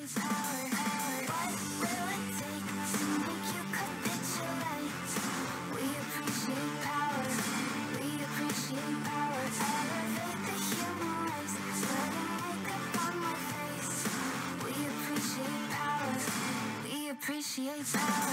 appreciate power. What will it take to make you capitulate? We appreciate power. We appreciate power. Elevate the human race. Putting makeup on my face. We appreciate power. We appreciate power.